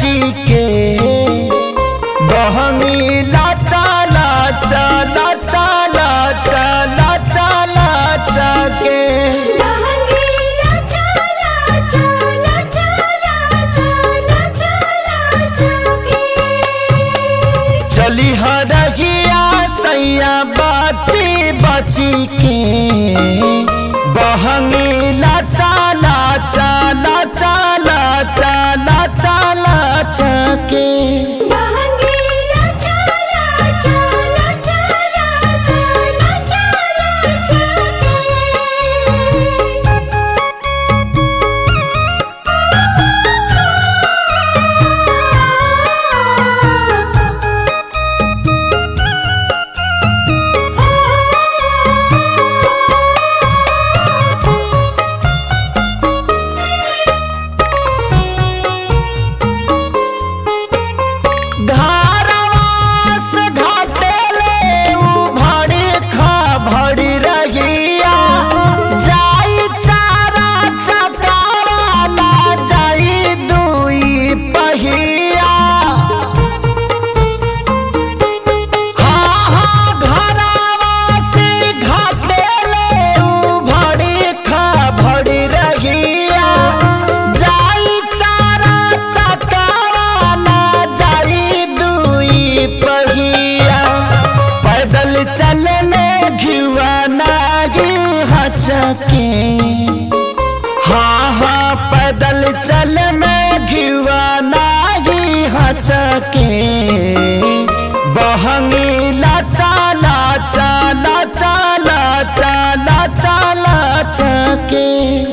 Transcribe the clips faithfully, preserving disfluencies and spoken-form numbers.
सची के बहंगी लाचा लाचा लाचा लाचा लाचा लाचा के चली हरगिया सैया बाची बाची के बहंगी लाचा लाचा लाचा लाचा लाचा लाचा के हाँ हाँ पैदल चल में घिवा नागी हचके बहंगी लाचा लाचा लाचा लाचा लाचा लाचा के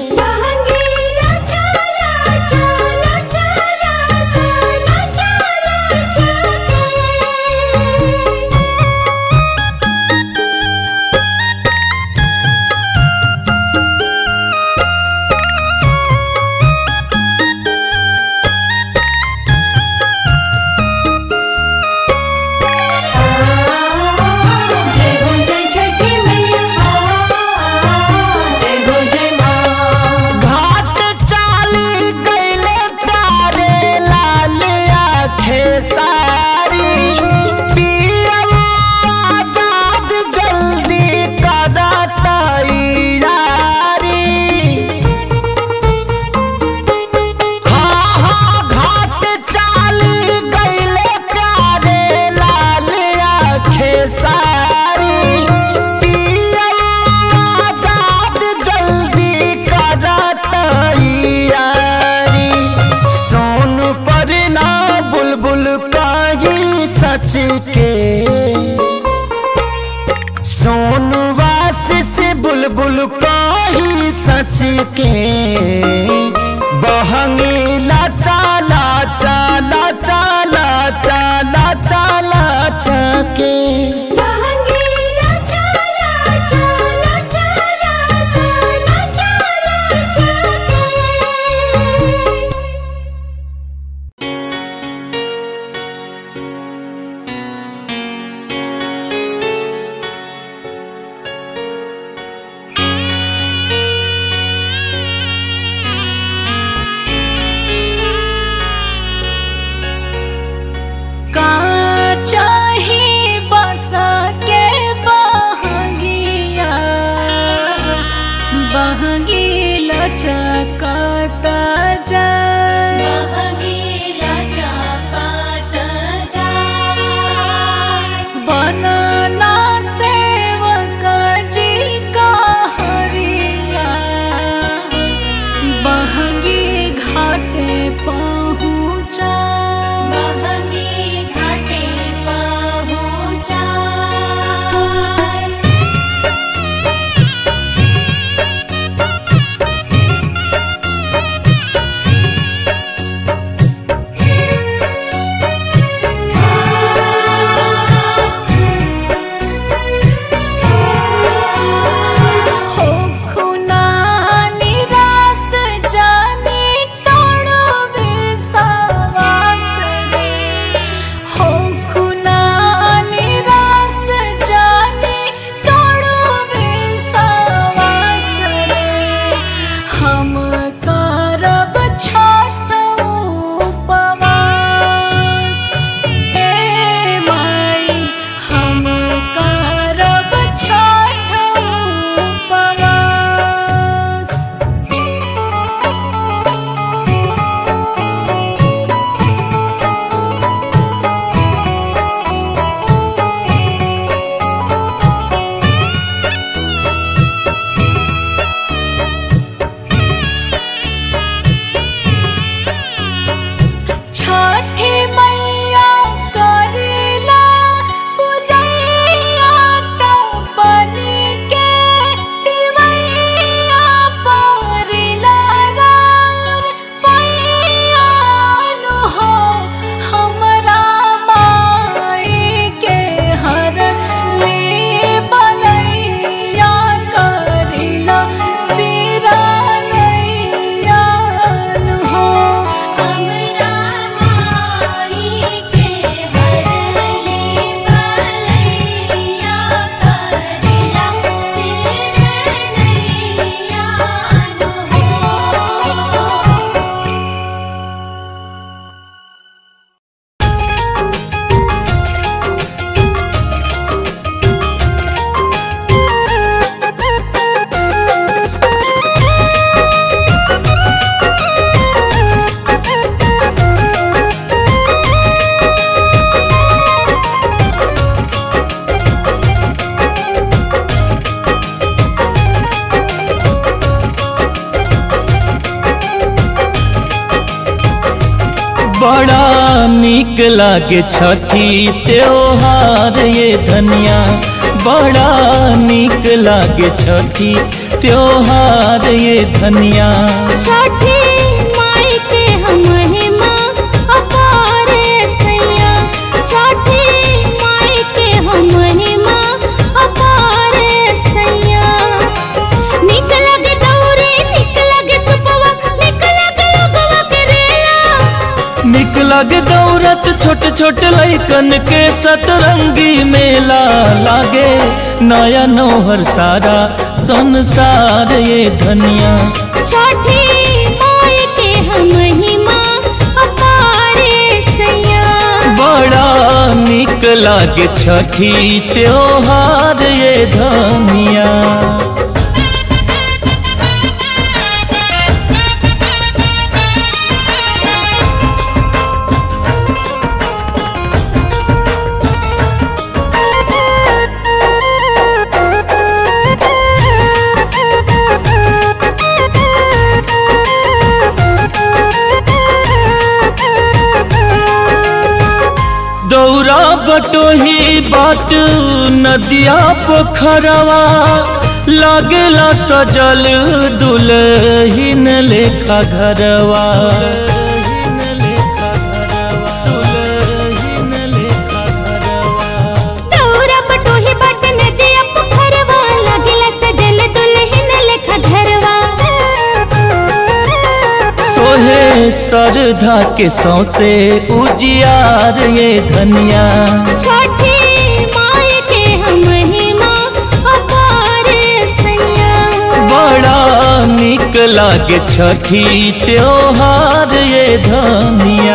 के सोनवास से बुलबुल काही सच के बहंगी लाचा लाचा लाचा लाचा लाचा लाचा के हो खुना निराश जाने तोड़वे बड़ा नीक लागे छठी त्योहार ये धनिया, बड़ा नीक लागे छठी त्योहार ये धनिया। छठी माई के हम महिमा अपार सैया, छठी माई के हम महिमा अपार सैया। निक लगे दौरे, निक लगे सुपवा, निक लगे लोगवा के रेला, निक लगे दौरत छोट छोट लइकन के सतरंगी मेला, लागे नया नौहर सारा संसार ये धनिया। छठी माई के हम महिमा अपार सैया, बड़ा नीक लागे छठी त्योहार ये धनिया। दौरा बटोही बाट नदिया पोखरवा, लागेला सजल दुल्हिन लेखा घरवा। दौरा बटोही बाट नदिया पोखरवा, लागेला सजल दुल्हिन लेखा घरवा। सोहे सरधा के सौसे उजियार ये धनिया। छठी माई के हम महिमा अपार सैया, बड़ा नीक लागे छठी त्योहार ये धनिया।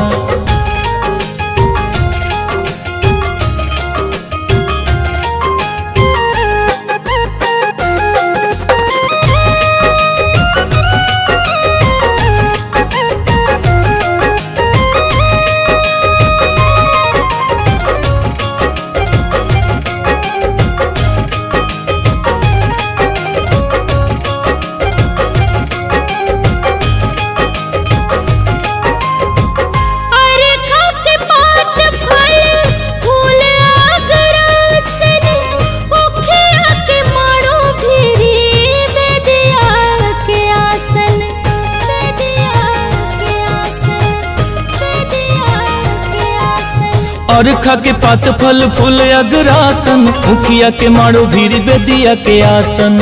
अरखा के पात फल फूल अगरासन, मुखिया के मारो भीरी बेदिया के आसन।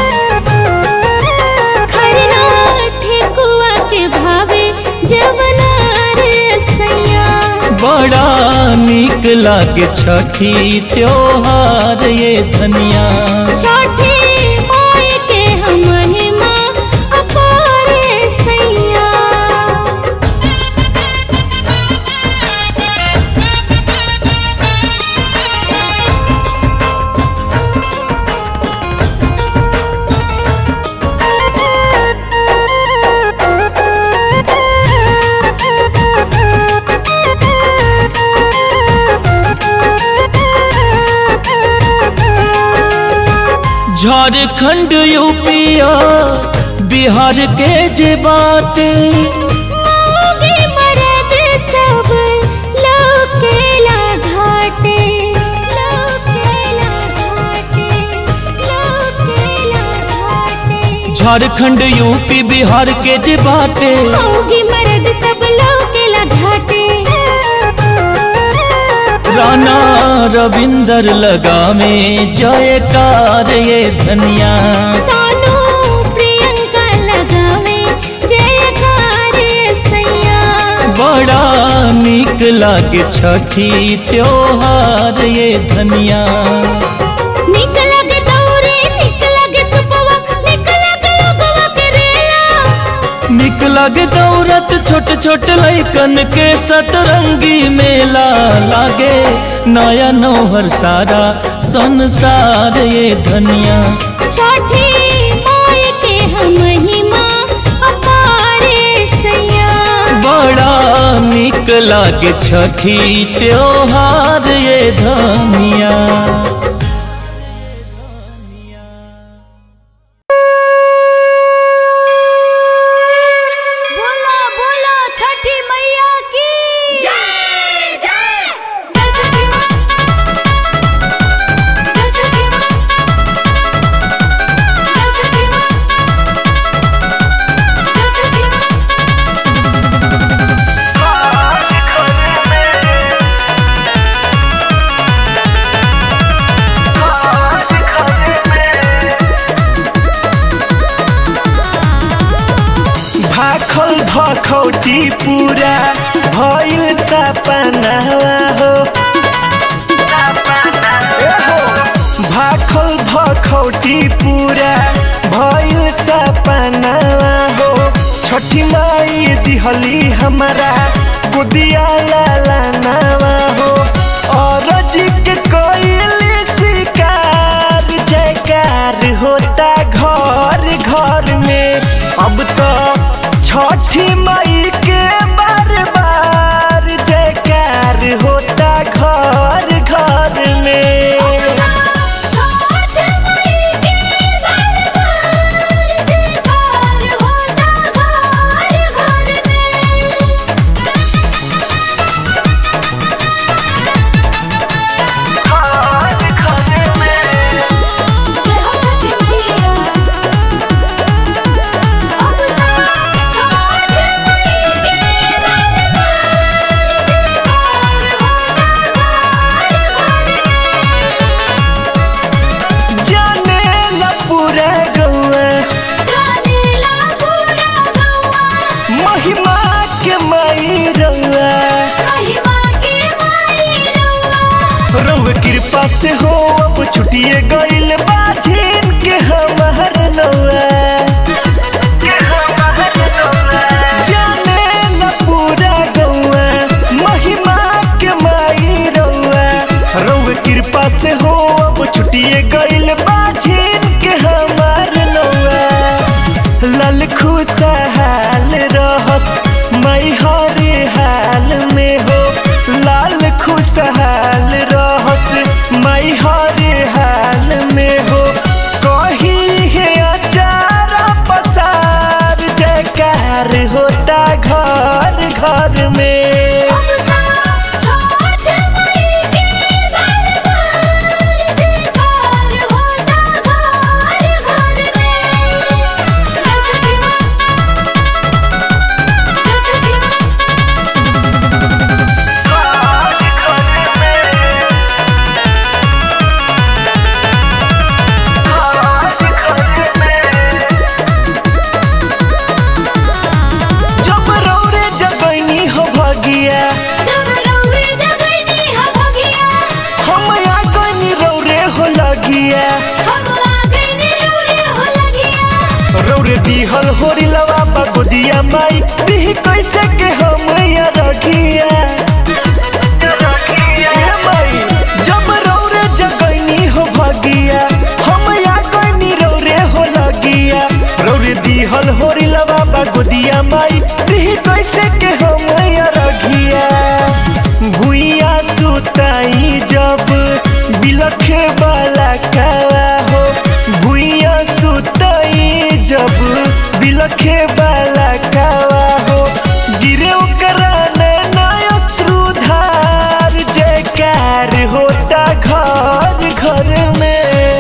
खरना ठेकुआ के भावे जवना रे सैया, बड़ा नीक लागे छठी त्योहार ये धनिया। छठी माई के हम महिमा अपार सैया। झारखंड यूपिया बिहार के जे बाटे, मौगे मरद सब लौकेला घाटे, लौकेला घाटे, लौकेला घाटे। झारखंड यूपी बिहार के जे बाटे, मौगे मरद सब लौकेला घाटे। राना रविंदर लगावे जयकार ये धनिया। तानू प्रियंका लगावे जयकार सैया, बड़ा नीक लागे छठी त्योहार ये धनिया। निक लगे दौरे, निक लगे सुपवा, निक लगे लोगवा के रेला, निक लागे दौरत छोट छोट लइकन के सतरंगी मेला, लागे नया नौहर सारा संसार ये धनिया। छठी माई के हम महिमा अपार सैया, बड़ा नीक लागे छठी त्योहार ये धनिया। बोला बोला छठी मैया की। भाखल भखौटी पूरा भइल सपनावा हो भाखल भखौटी पूरा भइल सपनावा हो छठी माई दिहली हमारा गुदिया लाला नावा हो और जी के कोइली शिकार जयकार होता घर घर में अब तो छठी माई के बार बार जयकार होता घर घर में कृपा से हो अब छुटिए गइल बाझिन के हमार नौआ जाने न पूरा गौआ महिमा के माई रौआ रौआ कृपा से हो अब छुटिए गइल बाझिन के हमार नौआ लाल खुशहाल रहत माई हरे हाल में हो लाल खुशहाल रहत माई हरे हाल में हो कही है अचार पसार जयकार होता घर घर में दिहल होरी लवा बगुदिया माई बिही कैसे के हम या रखिया माई जब रौरे जगैनी हो भगिया हम या गइनी रौरे हो लगिया रौरे दिहल होरी लवा बगुदिया माई बिही कैसे के हम या रखिया भुइया सुताई जब बिलखे वाला कावा हो भुइया सुताई जब बिलखे वाला कावा हो गिरे ओकरा नया श्रुधार जयकार होता घर घर में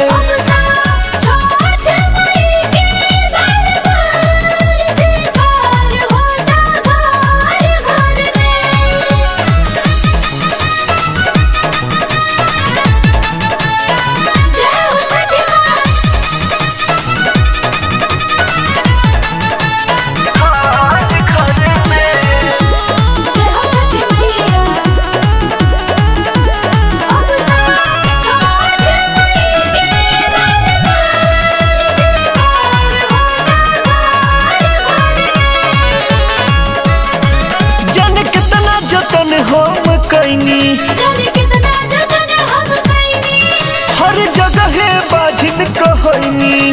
हर जगह बाझिन कहनी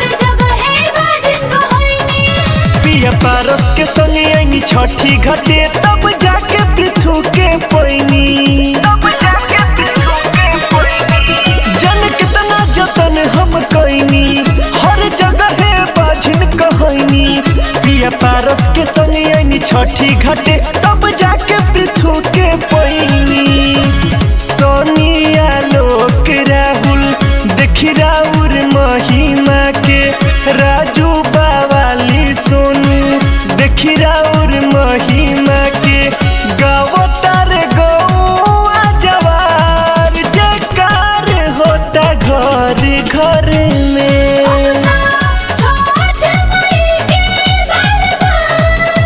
पिया पारस के संग आईनी छठी घाटे तब जाके पृथु के पैनी जन कितना जतन हम कैनी हर जगह बाझिन कहनी पिया पारस के संग आईनी छठी घाटे तब जाके पृथु के पैनी सोनिया लोक राहुल देखी राउर महिमा के राजू बावाली सोनू देखी राउर महिमा के गावतार गौआ जवार जयकार होता घर घर में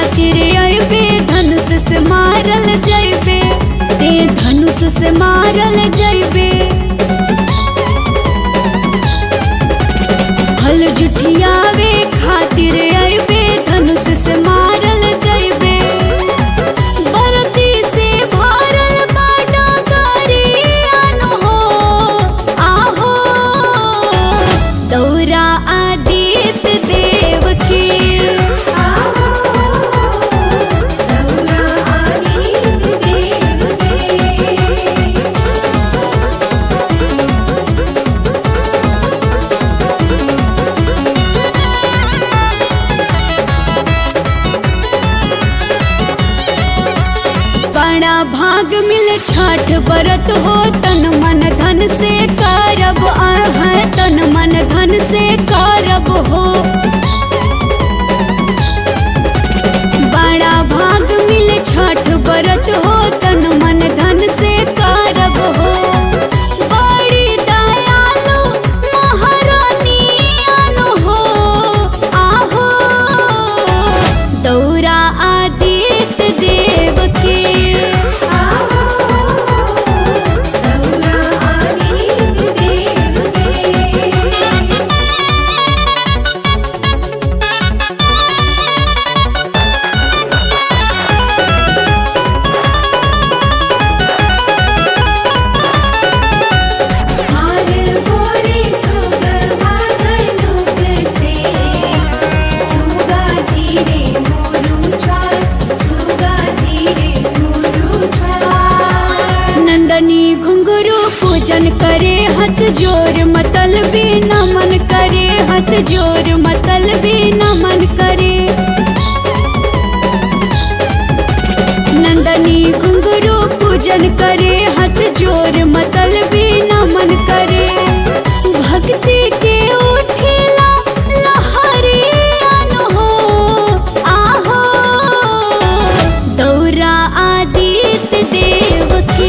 खातिर अइबे धनुष से मारल जइबे ते धनुष से मारल जइबे हल जुठियावे खातिर अइबे धनुष से मारल जइबे बरती से भरल बाटा गरियान हो आहो दौरा आदित्य देव की बड़ा भाग मिले छठ व्रत हो तन मन धन से करब आह तन मन धन से करब हो बड़ा भाग मिले छठ व्रत हो तन मन धन से करब हो बड़ी दयालु महारानी आनो हो आहो दौरा आदित्य देव की पूजन करे हथ जोर मतलबी नमन करे हथ जोर मतलबी नमन करे नंदनी घुंघरू पूजन करे हथ जोर मतलबी नमन करे भक्ति के उठेला लहरी हो आहो दौरा आदित्य देव की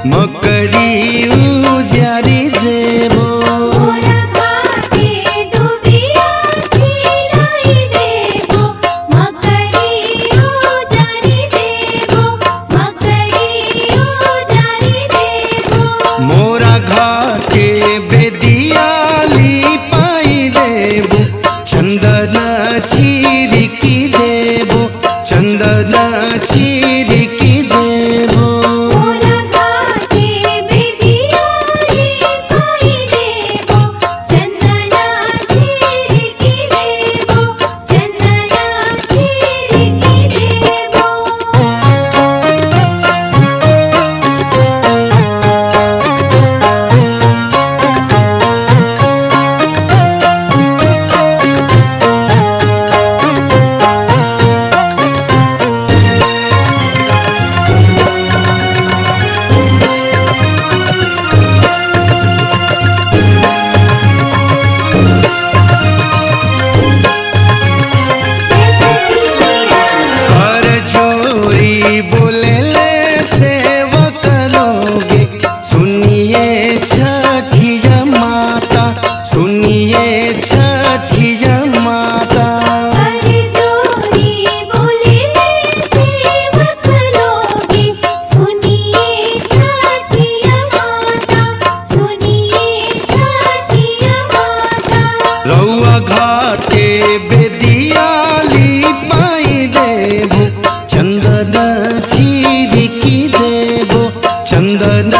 मकरी उजारी देबो। मोरा घाटे दुबिया छिलाई देबो, मकरी उजारी देबो, मकरी उजारी देबो। मोरा घाटे बेदियाली पाई देबो, चंदन चिरिकी देबो, चंदन चिरिकी देबो। मोरा घाटे बेदियाली पाई देबो, चंदन चिरिकी देबो, चंदन चिरिकी देबो। हर जोरी बोले ले सेवक लोगे, सुनिए छठिया माता, सुनिए छठिया माता। हर जोरी बोले ले सेवक लोगे, सुनिए छठिया माता, सुनिए छठिया माता। रउआ घाटे बेदियाली पाई देबो, चंदन चिरिकी देबो, चंदन